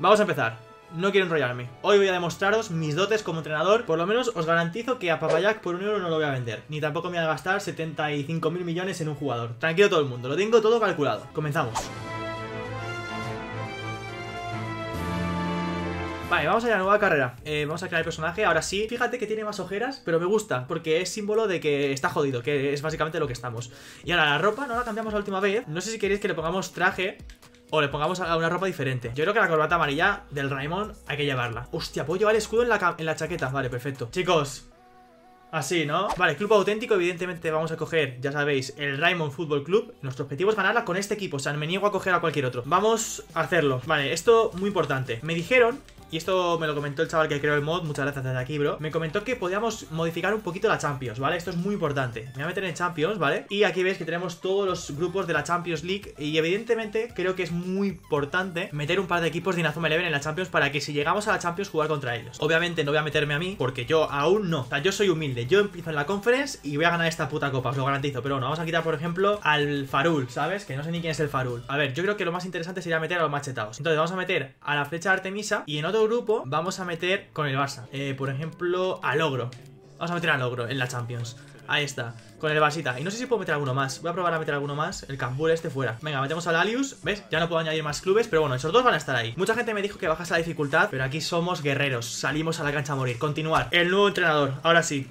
Vamos a empezar. No quiero enrollarme. Hoy voy a demostraros mis dotes como entrenador. Por lo menos os garantizo que a Papayac por 1 euro no lo voy a vender. Ni tampoco me voy a gastar 75.000 millones en un jugador. Tranquilo todo el mundo, lo tengo todo calculado. Comenzamos. Vale, vamos a la nueva carrera. Vamos a crear el personaje, ahora sí. Fíjate que tiene más ojeras, pero me gusta, porque es símbolo de que está jodido, que es básicamente lo que estamos. Y ahora la ropa no la cambiamos la última vez. No sé si queréis que le pongamos traje o le pongamos a una ropa diferente. Yo creo que la corbata amarilla del Raimon hay que llevarla. Hostia, puedo llevar el escudo en la chaqueta. Vale, perfecto. Chicos, así, ¿no? Vale, club auténtico, evidentemente vamos a coger, ya sabéis, el Raimon Fútbol Club. Nuestro objetivo es ganarla con este equipo, o sea, me niego a coger a cualquier otro. Vamos a hacerlo. Vale, esto muy importante. Me dijeron, y esto me lo comentó el chaval que creó el mod, muchas gracias desde aquí, bro. Me comentó que podíamos modificar un poquito la Champions, ¿vale? Esto es muy importante. Me voy a meter en Champions, ¿vale? Y aquí veis que tenemos todos los grupos de la Champions League. Y evidentemente creo que es muy importante meter un par de equipos de Inazuma Eleven en la Champions para que si llegamos a la Champions jugar contra ellos. Obviamente no voy a meterme a mí, porque yo aún no. O sea, yo soy humilde. Yo empiezo en la Conference y voy a ganar esta puta copa, os lo garantizo. Pero bueno, vamos a quitar, por ejemplo, al Farul, ¿sabes? Que no sé ni quién es el Farul. A ver, yo creo que lo más interesante sería meter a los machetados. Entonces vamos a meter a la flecha de Artemisa. Y en otro grupo vamos a meter con el Barça, por ejemplo, a Logro. Vamos a meter a Logro en la Champions. Ahí está, con el Basita. Y no sé si puedo meter alguno más. Voy a probar a meter alguno más. El Cambur este fuera. Venga, metemos a Lalius. ¿Ves? Ya no puedo añadir más clubes, pero bueno, esos dos van a estar ahí. Mucha gente me dijo que bajas la dificultad, pero aquí somos guerreros. Salimos a la cancha a morir. Continuar. El nuevo entrenador, ahora sí.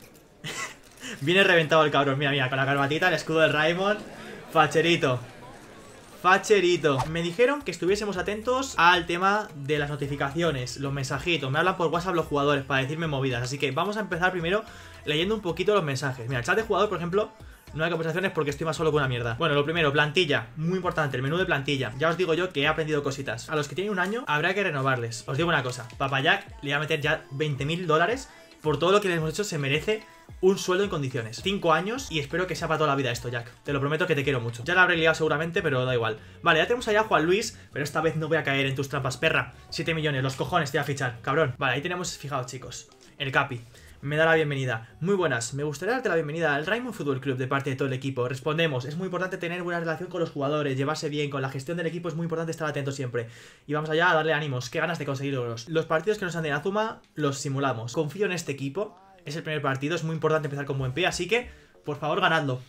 Viene reventado el cabrón. Mira, mira, con la carbatita, el escudo del Raimon. Facherito. Facherito. Me dijeron que estuviésemos atentos al tema de las notificaciones, los mensajitos. Me hablan por WhatsApp los jugadores para decirme movidas. Así que vamos a empezar primero leyendo un poquito los mensajes. Mira, el chat de jugador, por ejemplo, no hay conversaciones porque estoy más solo que una mierda. Bueno, lo primero, plantilla. Muy importante, el menú de plantilla. Ya os digo yo que he aprendido cositas. A los que tienen un año habrá que renovarles. Os digo una cosa, Papayac le voy a meter ya 20.000 dólares. Por todo lo que le hemos hecho se merece un sueldo en condiciones. 5 años y espero que sea para toda la vida esto, Jack. Te lo prometo que te quiero mucho. Ya la habré liado seguramente, pero da igual. Vale, ya tenemos allá a Juan Luis, pero esta vez no voy a caer en tus trampas, perra. 7 millones, los cojones te voy a fichar, cabrón. Vale, ahí tenemos, fijaos, chicos, el Capi. Me da la bienvenida. Muy buenas, me gustaría darte la bienvenida al Raimon Fútbol Club de parte de todo el equipo. Respondemos, es muy importante tener buena relación con los jugadores, llevarse bien, con la gestión del equipo es muy importante estar atento siempre. Y vamos allá a darle ánimos, qué ganas de conseguir logros. Los partidos que nos han de Inazuma los simulamos. Confío en este equipo. Es el primer partido, es muy importante empezar con buen pie, así que, por favor, ganadlo.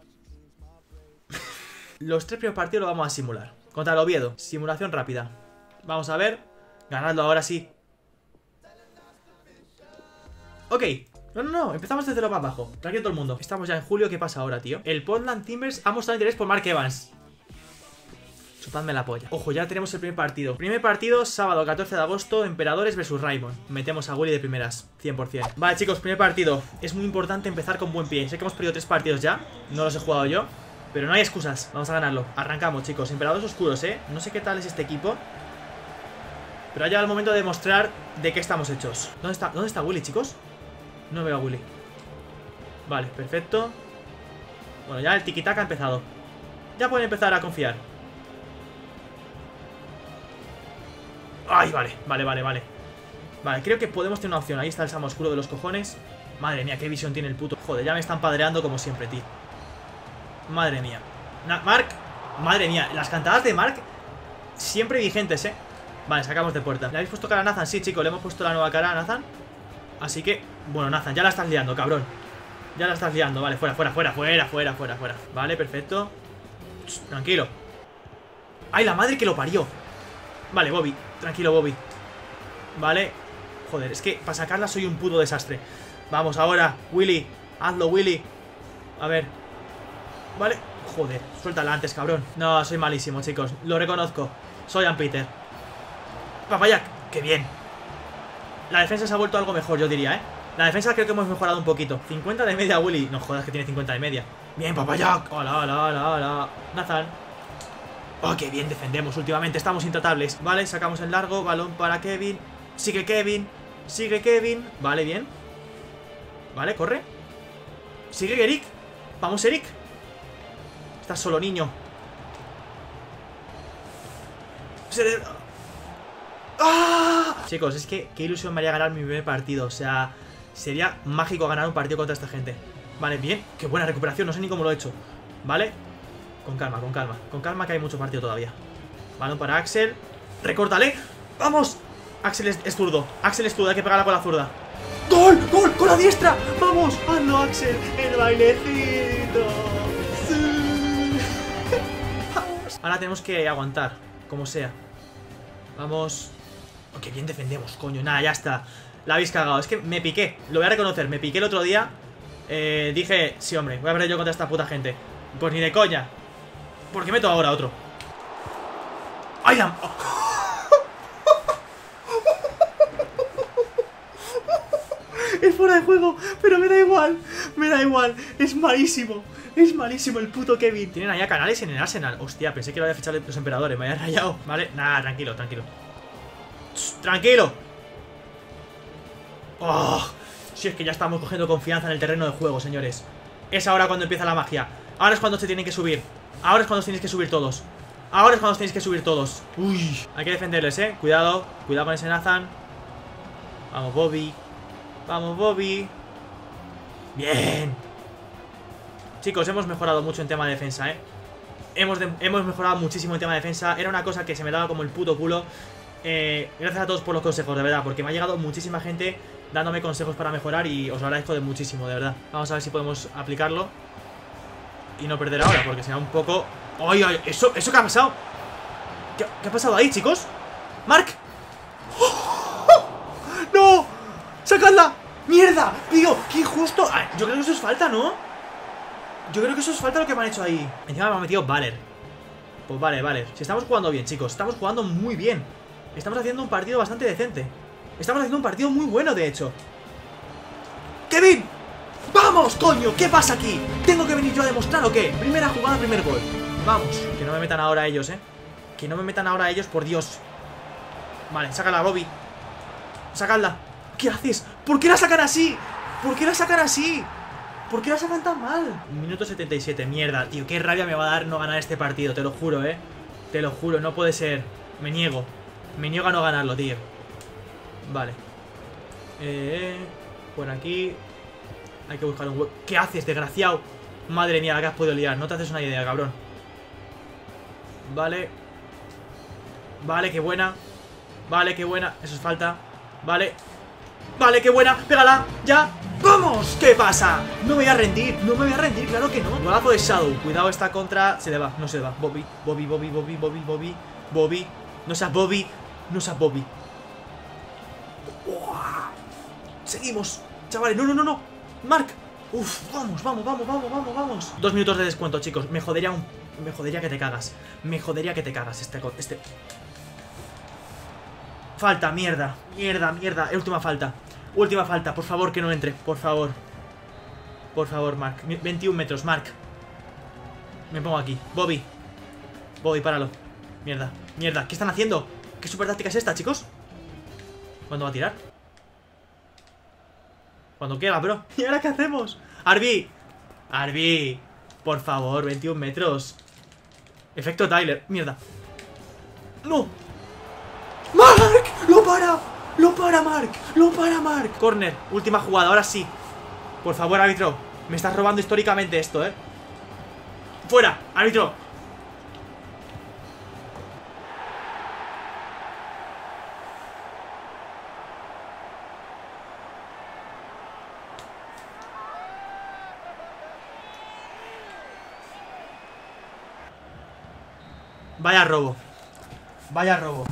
Los 3 primeros partidos lo vamos a simular. Contra el Oviedo, simulación rápida. Vamos a ver, ganadlo ahora sí. Ok, no, empezamos desde lo más bajo. Tranquilo todo el mundo, estamos ya en julio, ¿qué pasa ahora, tío? El Portland Timbers ha mostrado interés por Mark Evans. Chupadme la polla. Ojo, ya tenemos el primer partido. Primer partido, sábado 14 de agosto, Emperadores vs Raimon. Metemos a Willy de primeras, 100%. Vale, chicos, primer partido. Es muy importante empezar con buen pie. Sé que hemos perdido 3 partidos ya, no los he jugado yo, pero no hay excusas, vamos a ganarlo. Arrancamos, chicos, Emperadores oscuros, no sé qué tal es este equipo, pero ha llegado el momento de demostrar de qué estamos hechos. ¿Dónde está Willy, chicos? No veo a Willy. Vale, perfecto. Bueno, ya el tiki-taka ha empezado. Ya pueden empezar a confiar. Ay, vale. Vale, creo que podemos tener una opción. Ahí está el Sama oscuro de los cojones. Madre mía, qué visión tiene el puto. Joder, ya me están padreando como siempre, tío. Madre mía. Mark. Madre mía, las cantadas de Mark siempre vigentes, Vale, sacamos de puerta. ¿Le habéis puesto cara a Nathan? Sí, chicos, le hemos puesto la nueva cara a Nathan. Así que, bueno, Nathan, ya la estás liando, cabrón. Ya la estás liando, vale, fuera. Vale, perfecto. Tranquilo. ¡Ay, la madre que lo parió! Vale, Bobby, tranquilo, Bobby. Vale, joder, es que para sacarla soy un puto desastre. Vamos ahora, Willy, hazlo, Willy. A ver. Vale, joder, suéltala antes, cabrón. No, soy malísimo, chicos, lo reconozco. Soy Ann Peter. Papayac, qué bien. La defensa se ha vuelto algo mejor, yo diría, La defensa creo que hemos mejorado un poquito. 50 de media, Willy. No jodas que tiene 50 de media. Bien, Papayac. Hola. Nathan. Oh, qué bien defendemos últimamente, estamos intratables. Vale, sacamos el largo, balón para Kevin. Sigue Kevin. Vale, bien. Vale, corre. Sigue Eric. Vamos, Eric. Estás solo, niño. ¡Ah! Chicos, es que qué ilusión me haría ganar mi primer partido. O sea, sería mágico ganar un partido contra esta gente. Vale, bien, qué buena recuperación, no sé ni cómo lo he hecho. Vale, con calma, que hay mucho partido todavía. Balón para Axel. ¡Recórtale! ¡Vamos! Axel es zurdo. Axel es zurdo, hay que pegarla con la zurda. ¡Gol! ¡Gol! ¡Con la diestra! ¡Vamos! ¡Hazlo, Axel! ¡El bailecito! ¡Sí! ¡Vamos! Ahora tenemos que aguantar, como sea. Vamos. Oh, ¡qué bien defendemos, coño! Nada, ya está. La habéis cagado. Es que me piqué. Lo voy a reconocer. Me piqué el otro día. Dije, sí, hombre, voy a perder yo contra esta puta gente. Pues ni de coña. ¿Por qué meto ahora otro? ¡Ay, la... oh! Es fuera de juego, pero me da igual. Me da igual. Es malísimo. Es malísimo el puto Kevin. Tienen allá canales en el Arsenal. Hostia, pensé que lo había fichado los emperadores. Me había rayado. Vale, nada, tranquilo, tranquilo. Tranquilo. Oh, si es que ya estamos cogiendo confianza en el terreno de juego, señores. Es ahora cuando empieza la magia. Ahora es cuando se tienen que subir. Ahora es cuando os tenéis que subir todos. Ahora es cuando os tenéis que subir todos. Uy, hay que defenderles, cuidado. Cuidado con ese Nathan. Vamos, Bobby. Vamos, Bobby. Bien. Chicos, hemos mejorado mucho en tema de defensa, Hemos mejorado muchísimo en tema de defensa. Era una cosa que se me daba como el puto culo. Gracias a todos por los consejos, de verdad. Porque me ha llegado muchísima gente dándome consejos para mejorar. Y os lo agradezco de muchísimo, de verdad. Vamos a ver si podemos aplicarlo y no perder ahora, porque será un poco... ¡Ay, ay! ¿Eso qué ha pasado? ¿Qué ha pasado ahí, chicos? ¡Mark! ¡Oh! ¡No! ¡Sacadla! ¡Mierda! Tío, qué injusto. Ay, yo creo que eso es falta, ¿no? Yo creo que eso es falta lo que me han hecho ahí. Encima me ha metido Valer. Pues vale, vale. Si estamos jugando bien, chicos. Estamos jugando muy bien. Estamos haciendo un partido bastante decente. Estamos haciendo un partido muy bueno, de hecho. ¡Kevin! ¡Vamos, coño! ¿Qué pasa aquí? ¿Tengo que venir yo a demostrar o qué? Primera jugada, primer gol. Vamos. Que no me metan ahora ellos, Que no me metan ahora ellos, por Dios. Vale, sácala, Bobby. Sacadla. ¿Qué haces? ¿Por qué la sacan así? ¿Por qué la sacan así? ¿Por qué la sacan tan mal? Minuto 77, mierda, tío. Qué rabia me va a dar no ganar este partido, te lo juro, Te lo juro, no puede ser. Me niego. Me niego a no ganarlo, tío. Vale. Por aquí. Hay que buscar un hueco. ¿Qué haces, desgraciado? Madre mía, la que has podido liar. No te haces una idea, cabrón. Vale. Vale, qué buena. Vale, qué buena. Eso es falta. Vale. Vale, qué buena. Pégala. Ya. ¡Vamos! ¿Qué pasa? No me voy a rendir. No me voy a rendir, claro que no. Golazo de Shadow. Cuidado, esta contra. Se le va. No se le va. Bobby. Bobby, Bobby, Bobby, Bobby, Bobby. Bobby. No seas Bobby. No seas Bobby. ¡Uah! Seguimos. Chavales, no, no, no, no. Mark. Uf, vamos, vamos, vamos, vamos, vamos, vamos. 2 minutos de descuento, chicos. Me jodería que te cagas. Me jodería que te cagas este. Falta, mierda. Mierda, mierda. Última falta. Última falta. Por favor, que no entre. Por favor. Por favor, Mark. 21 metros, Mark. Me pongo aquí. Bobby. Bobby, páralo. Mierda. Mierda. ¿Qué están haciendo? ¿Qué super táctica es esta, chicos? ¿Cuándo va a tirar? Cuando quiera, bro. ¿Y ahora qué hacemos? ¡Arby! ¡Arby! Por favor, 21 metros. Efecto Tyler. Mierda. ¡No! ¡Mark! ¡Lo para! ¡Lo para, Mark! ¡Lo para, Mark! Corner. Última jugada. Ahora sí. Por favor, árbitro. Me estás robando históricamente esto, ¡Fuera! ¡Árbitro! Vaya robo. Vaya robo.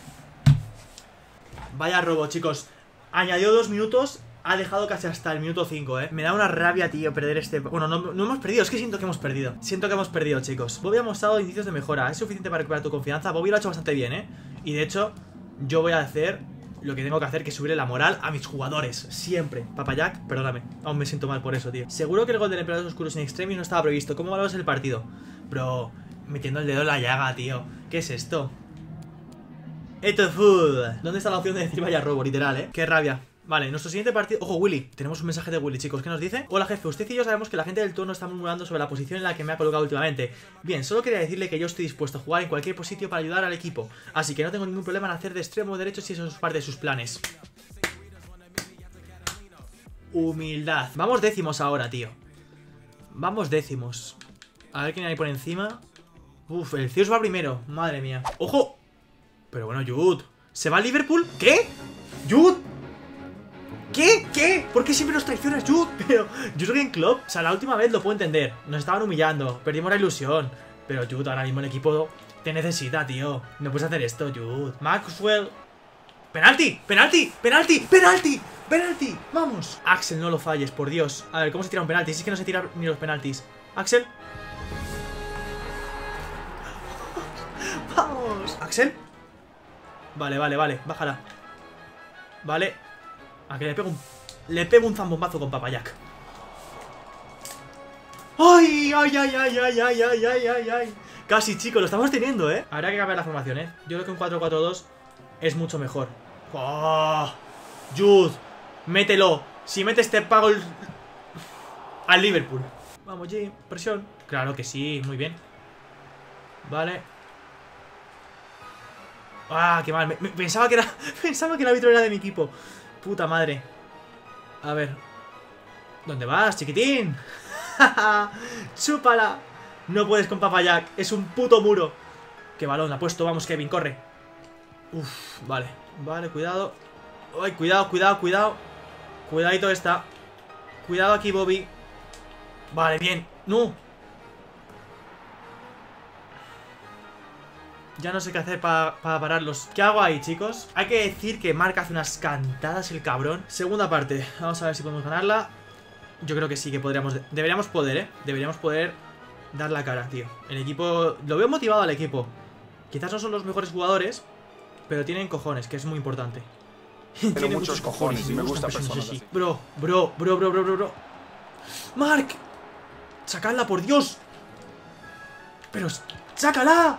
Vaya robo, chicos. Añadió 2 minutos. Ha dejado casi hasta el minuto 5, Me da una rabia, tío, perder este... Bueno, no hemos perdido. Es que siento que hemos perdido. Siento que hemos perdido, chicos. Bobby ha mostrado indicios de mejora. ¿Es suficiente para recuperar tu confianza? Bobby lo ha hecho bastante bien, Y de hecho, yo voy a hacer lo que tengo que hacer, que es subirle la moral a mis jugadores. Siempre. Papayac, perdóname. Aún me siento mal por eso, tío. Seguro que el gol del Emperador Oscuros en Extremis no estaba previsto. ¿Cómo valoras el partido? Bro... Metiendo el dedo en la llaga, tío. ¿Qué es esto? Eto food. ¿Dónde está la opción de decir vaya robo? Literal, Qué rabia. Vale, nuestro siguiente partido... Ojo, Willy. Tenemos un mensaje de Willy, chicos. ¿Qué nos dice? Hola, jefe. Usted y yo sabemos que la gente del turno está murmurando sobre la posición en la que me ha colocado últimamente. Bien, solo quería decirle que yo estoy dispuesto a jugar en cualquier sitio para ayudar al equipo. Así que no tengo ningún problema en hacer de extremo derecho si eso es parte de sus planes. Humildad. Vamos décimos ahora, tío. Vamos décimos. A ver quién hay por encima. Uf, el Zeus va primero. Madre mía. ¡Ojo! Pero bueno, Jude. ¿Se va al Liverpool? ¿Qué? ¿Jude? ¿Qué? ¿Qué? ¿Por qué siempre nos traicionas, Jude? Pero Jürgen Klopp, o sea, la última vez lo puedo entender. Nos estaban humillando, perdimos la ilusión. Pero Jude, ahora mismo el equipo te necesita, tío. No puedes hacer esto, Jude. Maxwell. ¡Penalti! ¡Penalti! ¡Penalti! ¡Penalti! ¡Penalti! ¡Vamos! Axel, no lo falles, por Dios. A ver, ¿cómo se tira un penalti? Si es que no se tira ni los penaltis. Axel. ¡Vamos! ¿Axel? Vale, vale, vale. Bájala. Vale. Aquí le pego un zambombazo con Papayac. ¡Ay, ay, ay, ay, ay, ay, ay, ay, ay, ay! Casi, chicos, lo estamos teniendo, ¿eh? Habrá que cambiar la formación, ¿eh? Yo creo que un 4-4-2 es mucho mejor. ¡Oh! Jude, mételo. Si metes te pago al Liverpool. Vamos, Jim, presión. Claro que sí, muy bien. Vale. Ah, qué mal. Pensaba que el árbitro era de mi equipo. Puta madre. A ver. ¿Dónde vas, chiquitín? ¡Chúpala! No puedes con Papayac. Es un puto muro. Qué balón ha puesto. Vamos, Kevin, corre. Uf, vale. Vale, cuidado. Ay, cuidado, cuidado, cuidado. Cuidadito está. Cuidado aquí, Bobby. Vale, bien. No. Ya no sé qué hacer para pararlos. ¿Qué hago ahí, chicos? Hay que decir que Marc hace unas cantadas el cabrón. Segunda parte. Vamos a ver si podemos ganarla. Yo creo que sí que podríamos... Deberíamos poder, ¿eh? Deberíamos poder dar la cara, tío. El equipo... Lo veo motivado al equipo. Quizás no son los mejores jugadores, pero tienen cojones, que es muy importante. Tienen muchos cojones y me gusta personas así. Bro. ¡Marc! ¡Sacadla, por Dios! ¡Pero sácala!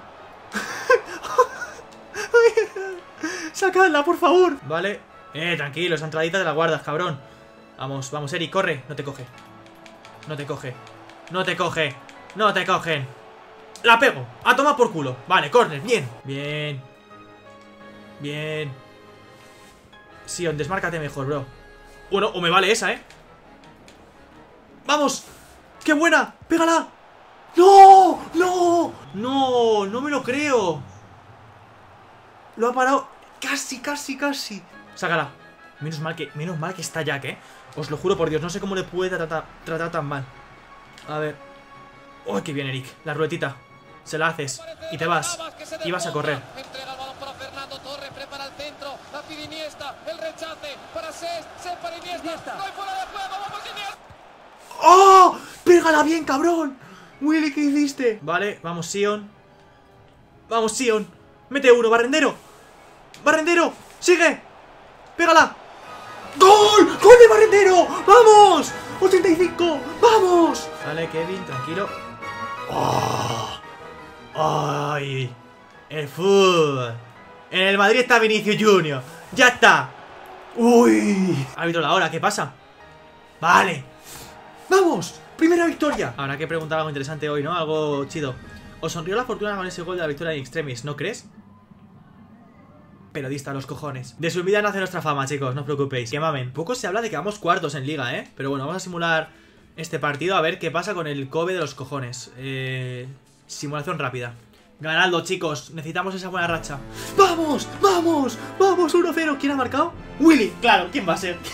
¡Sacadla, por favor! Vale. Tranquilo, esa entradita te la guardas, cabrón. Vamos, vamos, Eric, corre. No te coge. No te coge. No te coge. No te cogen. La pego. A tomar por culo. Vale, corner. Bien. Bien. Bien. Sion, desmárcate mejor, bro. Bueno, o me vale esa, ¿eh? ¡Vamos! ¡Qué buena! ¡Pégala! ¡No! ¡No! ¡No! ¡No me lo creo! Lo ha parado. Casi, casi, casi. Sácala. Menos mal que está Jack, ¿eh? Os lo juro por Dios, no sé cómo le puede tratar tan mal. A ver. ¡Oh, qué bien, Eric! La ruletita. Se la haces. Y te vas. Y vas a correr. Entrega el balón para Fernando Torres. Prepara el centro. La pide Iniesta. El rechace para Cés. Cés para Iniesta. No hay fuera de juego. Vamos, Iniesta. ¡Oh! ¡Pégala bien, cabrón! Willy, ¿qué hiciste? Vale, vamos, Sion. Vamos, Sion. Mete uno, Barrendero. Barrendero. ¡Sigue! ¡Pégala! ¡Gol! ¡Gol de Barrendero! ¡Vamos! ¡85! ¡Vamos! Vale, Kevin, tranquilo. ¡Oh! ¡Ay! El fútbol. En el Madrid está Vinicius Junior. ¡Ya está! ¡Uy! Árbitro, la hora, ¿qué pasa? Vale. ¡Vamos! ¡Primera victoria! Habrá que preguntar algo interesante hoy, ¿no? Algo chido. Os sonrió la fortuna con ese gol de la victoria en extremis, ¿no crees? Periodista, los cojones. De su vida nace nuestra fama, chicos, no os preocupéis. Que mamen. Poco se habla de que vamos cuartos en liga, ¿eh? Pero bueno, vamos a simular este partido a ver qué pasa con el Kobe de los cojones. Simulación rápida. Ganadlo, chicos. Necesitamos esa buena racha. ¡Vamos! ¡Vamos! ¡Vamos! 1-0. ¿Quién ha marcado? Willy. Claro, ¿quién va a ser?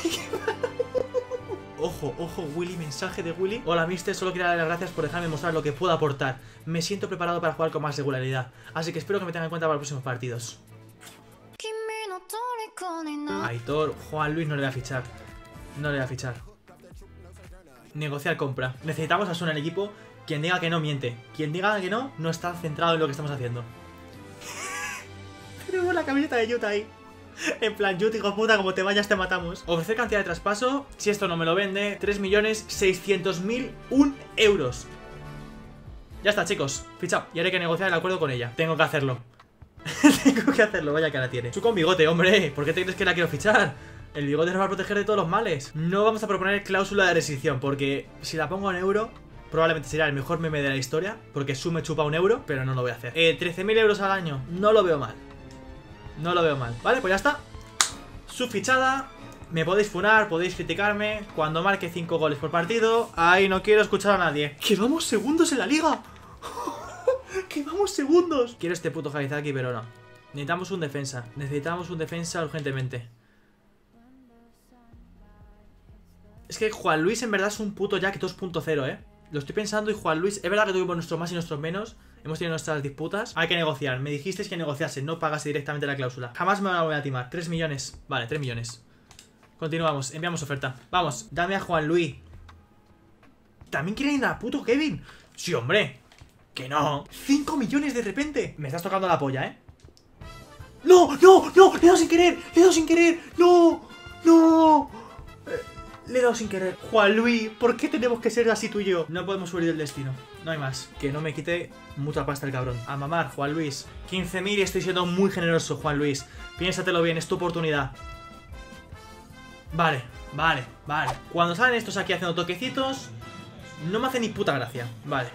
Ojo, ojo, Willy, mensaje de Willy. Hola, mister, solo quiero dar las gracias por dejarme mostrar lo que puedo aportar. Me siento preparado para jugar con más regularidad, así que espero que me tengan en cuenta para los próximos partidos. Aitor, Juan Luis no le voy a fichar. No le voy a fichar. Negociar compra. Necesitamos a Asuna en el equipo. Quien diga que no, miente. Quien diga que no, no está centrado en lo que estamos haciendo. Tenemos la camiseta de Utah ahí. En plan, Utah, hijo puta, como te vayas te matamos. Ofrecer cantidad de traspaso. Si esto no me lo vende, 3.600.001 euros. Ya está, chicos. Fichado. Y ahora hay que negociar el acuerdo con ella. Tengo que hacerlo. Tengo que hacerlo, vaya cara tiene. Tú con bigote, hombre. ¿Por qué te crees que la quiero fichar? El bigote nos va a proteger de todos los males. No vamos a proponer cláusula de rescisión, porque si la pongo en euro, probablemente será el mejor meme de la historia, porque Su me chupa 1 euro, pero no lo voy a hacer. 13.000 euros al año. No lo veo mal. No lo veo mal. Vale, pues ya está. Su fichada. Me podéis funar, podéis criticarme. Cuando marque 5 goles por partido. Ahí no quiero escuchar a nadie. ¡Que vamos segundos en la liga! ¡Que vamos segundos! Quiero este puto Harizaki, pero no. Necesitamos un defensa. Necesitamos un defensa urgentemente. Es que Juan Luis en verdad es un puto Jack 2.0, Lo estoy pensando y Juan Luis... Es verdad que tuvimos nuestros más y nuestros menos. Hemos tenido nuestras disputas. Hay que negociar. Me dijisteis que negociase. No pagase directamente la cláusula. Jamás me la voy a timar. 3 millones. Vale, 3 millones. Continuamos. Enviamos oferta. Vamos. Dame a Juan Luis. ¿También quieren ir a puto Kevin? Sí, hombre. Que no. 5 millones de repente. Me estás tocando la polla, ¡No! ¡No! ¡No! ¡Le he dado sin querer! ¡Le he dado sin querer! ¡No! ¡No! Le he dado sin querer. Juan Luis, ¿por qué tenemos que ser así tú y yo? No podemos subir del destino. No hay más. Que no me quite mucha pasta el cabrón. A mamar, Juan Luis. 15.000 y estoy siendo muy generoso, Juan Luis. Piénsatelo bien, es tu oportunidad. Vale, vale, vale. Cuando salen estos aquí haciendo toquecitos, no me hace ni puta gracia. Vale.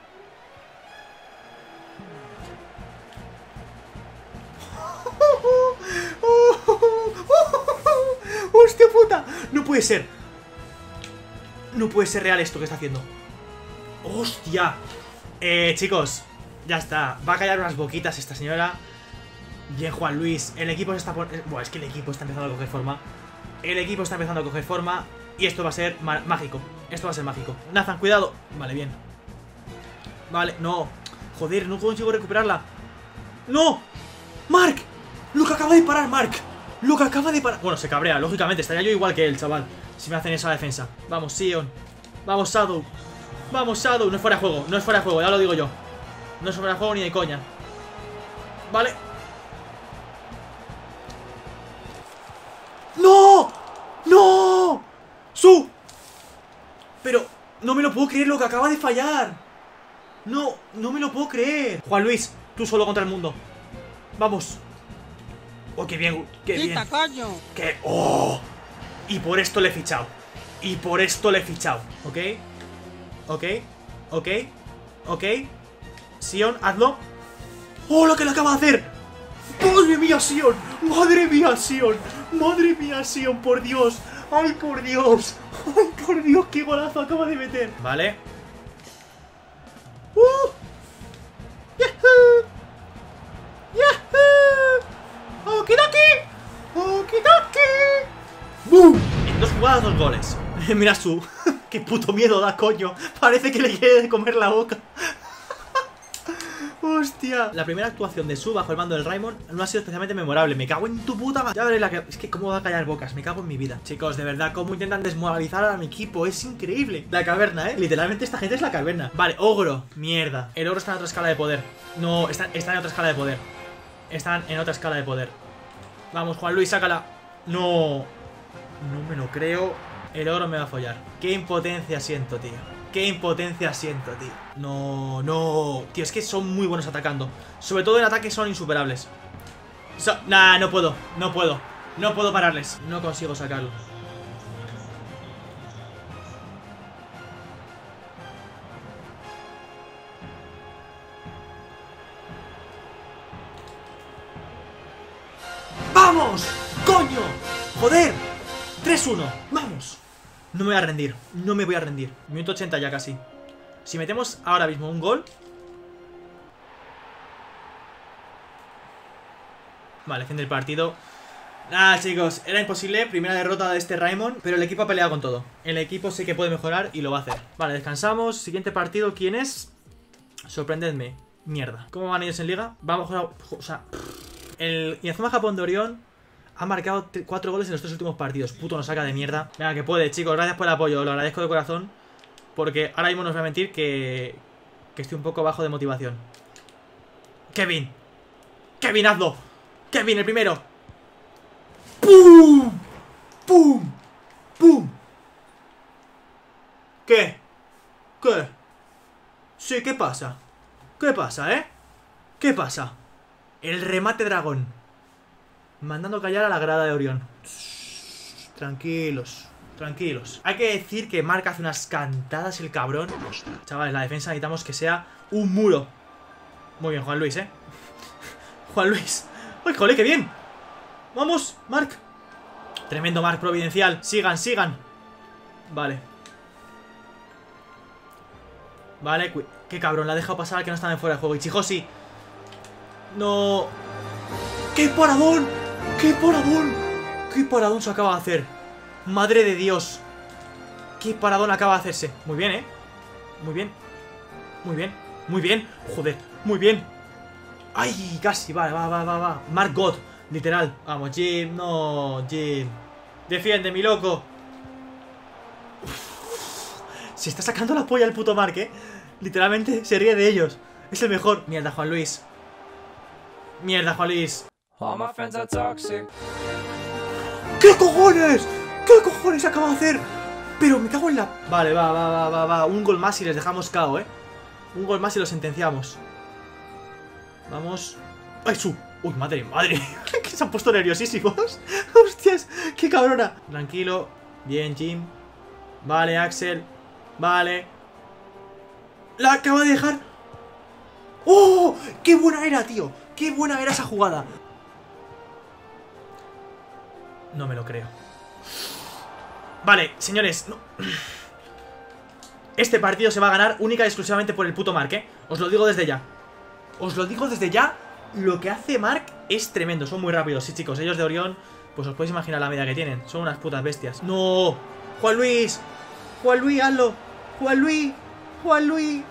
¡Hostia puta! No puede ser. No puede ser real esto que está haciendo. ¡Hostia! Chicos, ya está. Va a callar unas boquitas esta señora. Bien, Juan Luis. El equipo se está poniendo... Bueno, es que el equipo está empezando a coger forma. El equipo está empezando a coger forma. Y esto va a ser mágico. Esto va a ser mágico. Nathan, cuidado. Vale, bien. Vale, no. Joder, no consigo recuperarla. ¡No! ¡Mark! ¡Lo que acaba de parar, Mark! ¡Lo que acaba de parar! Bueno, se cabrea, lógicamente. Estaría yo igual que él, chaval. Si me hacen esa defensa. Vamos, Sion. Vamos, Shadow. Vamos, Shadow. No es fuera de juego. No es fuera de juego, ya lo digo yo. No es fuera de juego ni de coña. Vale. ¡No! ¡No! ¡Su! Pero no me lo puedo creer lo que acaba de fallar. No, no me lo puedo creer. Juan Luis, tú solo contra el mundo. Vamos. Oh, qué bien, qué bien. Coño. ¡Qué! ¡Oh! Y por esto le he fichado. Y por esto le he fichado. ¿Ok? ¿Ok? ¿Ok? ¿Ok? Sion, hazlo. ¡Oh, lo que le acaba de hacer! ¡Madre mía, Sion! ¡Madre mía, Sion! ¡Madre mía, Sion! ¡Por Dios! ¡Ay, por Dios! ¡Ay, por Dios! ¡Qué golazo acaba de meter! Vale. ¡Yahoo! ¡Yahoo! ¡Okidoki! ¡Okidoki! ¡Bum! En 2 jugadas, 2 goles. Mira su. ¡Qué puto miedo da, coño! Parece que le quiere comer la boca. ¡Hostia! La primera actuación de Su bajo el mando del Raimon no ha sido especialmente memorable. Me cago en tu puta madre. Ya veréis la que... Es que cómo va a callar bocas. Me cago en mi vida. Chicos, de verdad, cómo intentan desmoralizar a mi equipo. Es increíble. La caverna, literalmente esta gente es la caverna. Vale, ogro. Mierda. El ogro está en otra escala de poder. No, está en otra escala de poder. Están en otra escala de poder. Vamos, Juan Luis, sácala. No. No me lo creo. El ogro me va a follar. Qué impotencia siento, tío. Qué impotencia siento, tío. No, no. Tío, es que son muy buenos atacando. Sobre todo en ataque son insuperables. Nah, no puedo. No puedo. No puedo pararles. No consigo sacarlo. ¡Vamos! ¡Coño! ¡Joder! 3-1. ¡Vamos! No me voy a rendir, no me voy a rendir. Minuto 80 ya casi. Si metemos ahora mismo un gol. Vale, fin del partido. Nada, chicos, era imposible. Primera derrota de este Raimon, pero el equipo ha peleado con todo. El equipo sé que puede mejorar y lo va a hacer. Vale, descansamos. Siguiente partido, ¿quién es? Sorprendedme. Mierda. ¿Cómo van ellos en liga? Vamos a... O sea... El Inazuma Japón de Orión ha marcado 4 goles en los 3 últimos partidos. Puto nos saca de mierda. Venga, que puede, chicos. Gracias por el apoyo. Lo agradezco de corazón. Porque ahora mismo no os voy a mentir que estoy un poco bajo de motivación. Kevin. Kevin, hazlo. Kevin, el primero. ¡Pum! ¡Pum! ¡Pum! ¿Qué? ¿Qué? Sí, ¿qué pasa? ¿Qué pasa, ¿Qué pasa? El remate dragón. Mandando callar a la grada de Orión. Tranquilos, tranquilos. Hay que decir que Mark hace unas cantadas el cabrón. Chavales, la defensa necesitamos que sea un muro. Muy bien, Juan Luis, Juan Luis. ¡Ay, joder, qué bien! ¡Vamos, Mark! Tremendo Mark providencial. Sigan, sigan. Vale. Vale, qué cabrón, la ha dejado pasar al que no estaba en fuera de juego. Ichijoshi. No... ¡Qué paradón! ¡Qué paradón! ¡Qué paradón se acaba de hacer! ¡Madre de Dios! ¡Qué paradón acaba de hacerse! Muy bien, ¿eh? Muy bien. Muy bien. Muy bien. Joder. Muy bien. ¡Ay! Casi. Vale, va. Mark God. Literal. Vamos, Jim. No, Jim. Defiende, mi loco. Se está sacando la polla el puto Mark, ¿eh? Literalmente se ríe de ellos. Es el mejor. Mierda, Juan Luis. Mierda, Juan Luis. ¿Qué cojones? ¿Qué cojones acaba de hacer? Pero me cago en la... Vale, va. Un gol más y les dejamos KO, ¿eh? Un gol más y lo sentenciamos. Vamos. ¡Ay, su! ¡Uy, madre! Que se han puesto nerviosísimos. ¡Hostias! ¡Qué cabrona! Tranquilo. Bien, Jim. Vale, Axel. Vale. La acaba de dejar. ¡Oh! ¡Qué buena era, tío! ¡Qué buena era esa jugada! No me lo creo. Vale, señores, no. Este partido se va a ganar única y exclusivamente por el puto Mark, ¿eh? Os lo digo desde ya. Os lo digo desde ya. Lo que hace Mark es tremendo. Son muy rápidos, sí, chicos. Ellos de Orión, pues os podéis imaginar la media que tienen. Son unas putas bestias. ¡No! ¡Juan Luis! ¡Juan Luis, hazlo! ¡Juan Luis! ¡Juan Luis!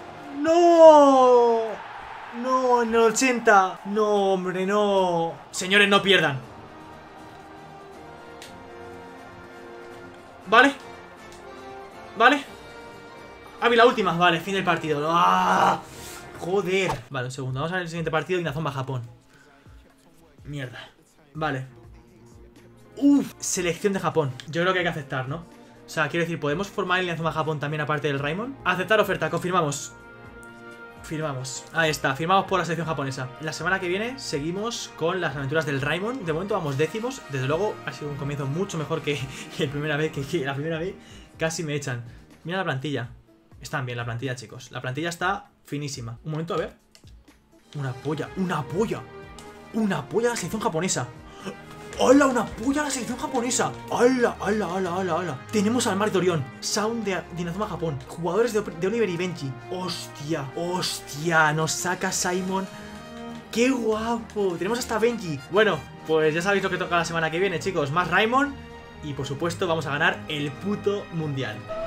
¡No! ¡No! En el 80. ¡No, hombre, no! Señores, no pierdan. Vale. Vale. La última. Vale, fin del partido. ¡Ah! Joder. Vale, un segundo. Vamos a ver el siguiente partido. Inazuma, Japón. Mierda. Vale. Selección de Japón. Yo creo que hay que aceptar, ¿no? O sea, quiero decir, ¿podemos formar el Inazuma Japón también aparte del Raimon? Aceptar oferta. Confirmamos. Firmamos. Ahí está, firmamos por la selección japonesa. La semana que viene seguimos con las aventuras del Raimon. De momento vamos décimos. Desde luego ha sido un comienzo mucho mejor que la primera vez. Que la primera vez casi me echan. Mira la plantilla. Están bien la plantilla, chicos. La plantilla está finísima. Un momento, a ver. Una polla. Una polla a la selección japonesa. ¡Hala! Una polla a la selección japonesa. ¡Hala! Tenemos al Mark de Orión, Sound de Inazuma Japón, jugadores de Oliver y Benji. ¡Hostia! Nos saca Simon. ¡Qué guapo! Tenemos hasta Benji. Bueno, pues ya sabéis lo que toca la semana que viene, chicos. Más Raimon. Y por supuesto vamos a ganar el puto mundial.